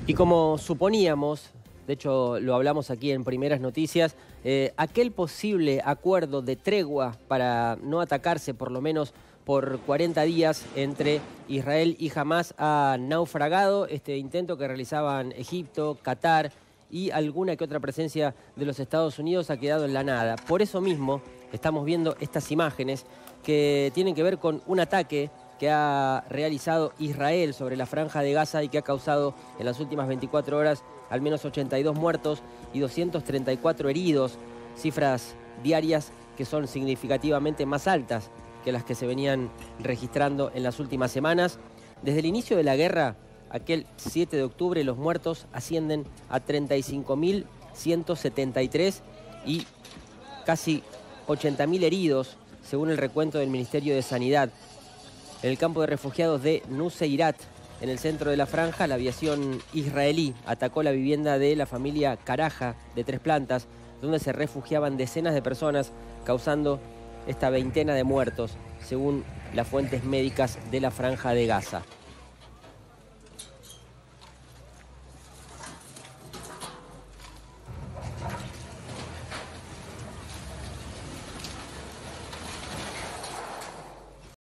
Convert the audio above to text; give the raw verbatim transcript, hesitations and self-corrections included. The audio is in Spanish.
Y como suponíamos, de hecho lo hablamos aquí en Primeras Noticias, eh, aquel posible acuerdo de tregua para no atacarse por lo menos por cuarenta días entre Israel y Hamás ha naufragado. Este intento que realizaban Egipto, Qatar y alguna que otra presencia de los Estados Unidos ha quedado en la nada. Por eso mismo estamos viendo estas imágenes que tienen que ver con un ataque que ha realizado Israel sobre la Franja de Gaza y que ha causado en las últimas veinticuatro horas al menos ochenta y dos muertos y doscientos treinta y cuatro heridos, cifras diarias que son significativamente más altas que las que se venían registrando en las últimas semanas. Desde el inicio de la guerra, aquel siete de octubre, los muertos ascienden a treinta y cinco mil ciento setenta y tres y casi ochenta mil heridos, según el recuento del Ministerio de Sanidad. En el campo de refugiados de Nuseirat, en el centro de la franja, la aviación israelí atacó la vivienda de la familia Karaja, de tres plantas, donde se refugiaban decenas de personas, causando esta veintena de muertos, según las fuentes médicas de la Franja de Gaza.